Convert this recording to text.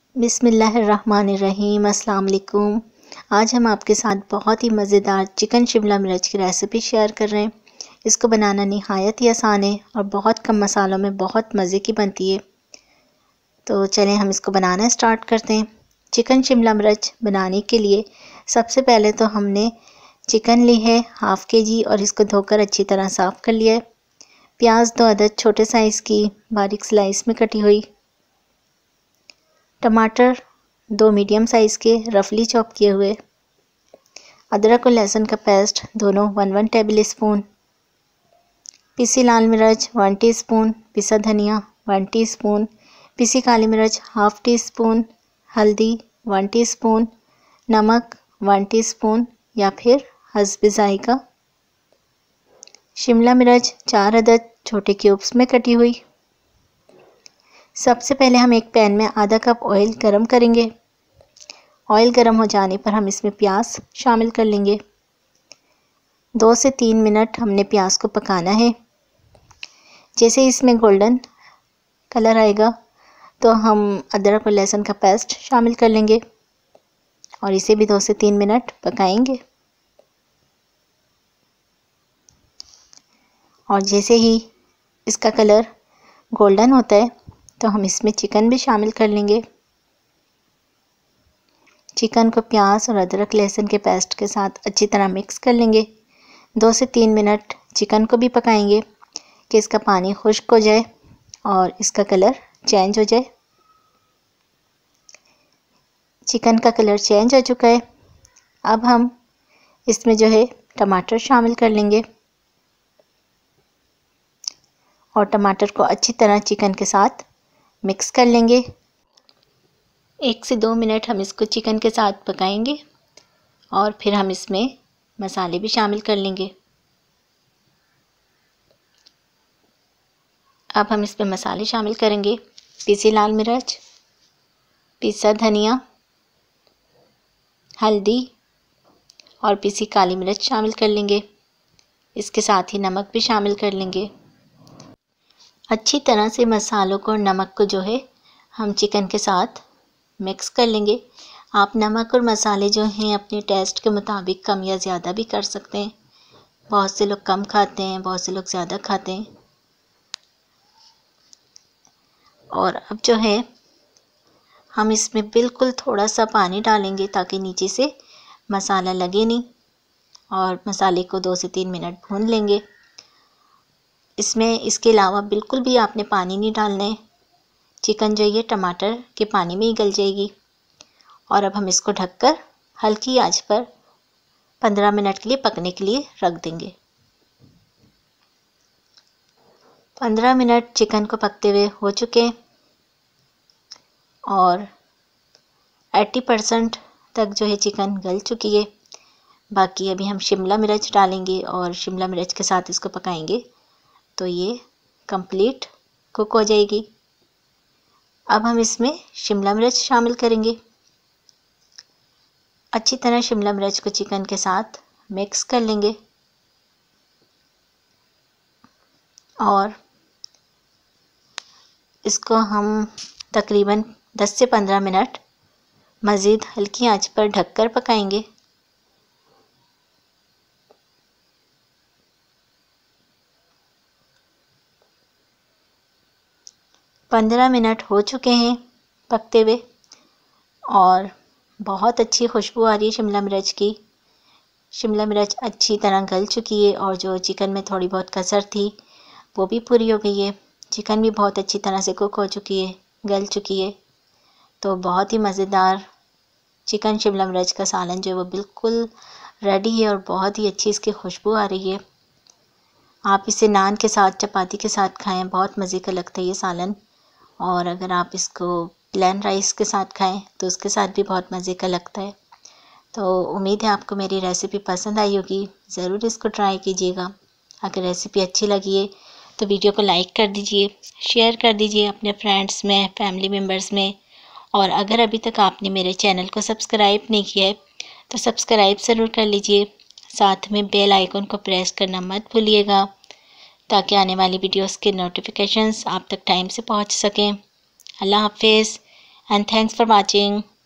बिस्मिल्लाहिर्रहमानिर्रहीम। अस्सलाम वालेकुम। आज हम आपके साथ बहुत ही मज़ेदार चिकन शिमला मिर्च की रेसिपी शेयर कर रहे हैं। इसको बनाना नहायत ही आसान है और बहुत कम मसालों में बहुत मज़े की बनती है। तो चलें हम इसको बनाना स्टार्ट करते हैं। चिकन शिमला मिर्च बनाने के लिए सबसे पहले तो हमने चिकन ली है हाफ़ kg और इसको धोकर अच्छी तरह साफ़ कर लिया है। प्याज 2 अदद छोटे साइज़ की बारीक स्लाइस में कटी हुई, टमाटर 2 मीडियम साइज़ के रफली चॉप किए हुए, अदरक और लहसुन का पेस्ट दोनों 1-1 टेबल स्पून, पिसी लाल मिर्च 1 टीस्पून, पिसा धनिया 1 टीस्पून, पिसी काली मिर्च हाफ़ टी स्पून, हल्दी 1 टीस्पून, नमक 1 टीस्पून या फिर हस्ब ज़ायक़ा, शिमला मिर्च 4 अदद छोटे क्यूब्स में कटी हुई। सबसे पहले हम एक पैन में आधा कप ऑयल गरम करेंगे। ऑयल गरम हो जाने पर हम इसमें प्याज शामिल कर लेंगे। 2 से 3 मिनट हमने प्याज को पकाना है। जैसे इसमें गोल्डन कलर आएगा तो हम अदरक और लहसुन का पेस्ट शामिल कर लेंगे और इसे भी 2 से 3 मिनट पकाएंगे। और जैसे ही इसका कलर गोल्डन होता है तो हम इसमें चिकन भी शामिल कर लेंगे। चिकन को प्याज और अदरक लहसुन के पेस्ट के साथ अच्छी तरह मिक्स कर लेंगे। 2 से 3 मिनट चिकन को भी पकाएंगे कि इसका पानी खुश्क हो जाए और इसका कलर चेंज हो जाए। चिकन का कलर चेंज हो चुका है। अब हम इसमें जो है टमाटर शामिल कर लेंगे और टमाटर को अच्छी तरह चिकन के साथ मिक्स कर लेंगे। 1 से 2 मिनट हम इसको चिकन के साथ पकाएंगे और फिर हम इसमें मसाले भी शामिल कर लेंगे। अब हम इसमें मसाले शामिल करेंगे। पिसी लाल मिर्च, पिसा धनिया, हल्दी और पिसी काली मिर्च शामिल कर लेंगे। इसके साथ ही नमक भी शामिल कर लेंगे। अच्छी तरह से मसालों को और नमक को जो है हम चिकन के साथ मिक्स कर लेंगे। आप नमक और मसाले जो हैं अपने टेस्ट के मुताबिक कम या ज़्यादा भी कर सकते हैं। बहुत से लोग कम खाते हैं, बहुत से लोग ज़्यादा खाते हैं। और अब जो है हम इसमें बिल्कुल थोड़ा सा पानी डालेंगे ताकि नीचे से मसाला लगे नहीं, और मसाले को 2 से 3 मिनट भून लेंगे। इसमें इसके अलावा बिल्कुल भी आपने पानी नहीं डालना है। चिकन जो ये टमाटर के पानी में ही गल जाएगी। और अब हम इसको ढककर हल्की आंच पर 15 मिनट के लिए पकने के लिए रख देंगे। 15 मिनट चिकन को पकते हुए हो चुके हैं और 80% तक जो है चिकन गल चुकी है। बाकी अभी हम शिमला मिर्च डालेंगे और शिमला मिर्च के साथ इसको पकाएंगे तो ये कंप्लीट कुक हो जाएगी। अब हम इसमें शिमला मिर्च शामिल करेंगे। अच्छी तरह शिमला मिर्च को चिकन के साथ मिक्स कर लेंगे और इसको हम तकरीबन 10 से 15 मिनट मज़ीद हल्की आंच पर ढककर पकाएंगे। पंद्रह मिनट हो चुके हैं पकते हुए और बहुत अच्छी खुशबू आ रही है शिमला मिर्च की। शिमला मिर्च अच्छी तरह गल चुकी है और जो चिकन में थोड़ी बहुत कसर थी वो भी पूरी हो गई है। चिकन भी बहुत अच्छी तरह से कुक हो चुकी है, गल चुकी है। तो बहुत ही मज़ेदार चिकन शिमला मिर्च का सालन जो है वो बिल्कुल रेडी है और बहुत ही अच्छी इसकी खुशबू आ रही है। आप इसे नान के साथ, चपाती के साथ खाएं, बहुत मज़े का लगता है ये सालन। और अगर आप इसको प्लेन राइस के साथ खाएं तो उसके साथ भी बहुत मज़े का लगता है। तो उम्मीद है आपको मेरी रेसिपी पसंद आई होगी। ज़रूर इसको ट्राई कीजिएगा। अगर रेसिपी अच्छी लगी है तो वीडियो को लाइक कर दीजिए, शेयर कर दीजिए अपने फ्रेंड्स में, फैमिली मेम्बर्स में। और अगर अभी तक आपने मेरे चैनल को सब्सक्राइब नहीं किया है तो सब्सक्राइब ज़रूर कर लीजिए। साथ में बेल आइकन को प्रेस करना मत भूलिएगा ताकि आने वाली वीडियोस के नोटिफिकेशंस आप तक टाइम से पहुंच सकें। अल्लाह हाफिज़। and thanks for watching.